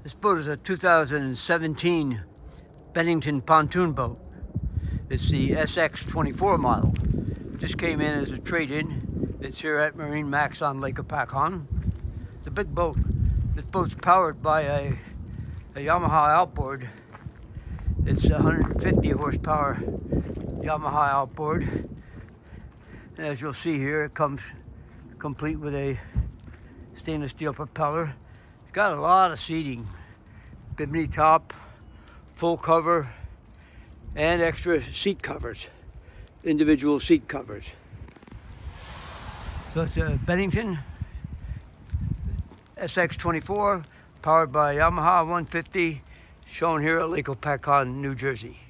This boat is a 2017 Bennington pontoon boat. It's the SX24 model. Just came in as a trade-in. It's here at MarineMax on Lake Hopatcong. It's a big boat. This boat's powered by a Yamaha outboard. It's a 150 horsepower Yamaha outboard. And as you'll see here, it comes complete with a stainless steel propeller. It's got a lot of seating. Bimini top, full cover, and extra seat covers. Individual seat covers. So it's a Bennington SX24 powered by Yamaha 150, shown here at Lake Hopatcong, New Jersey.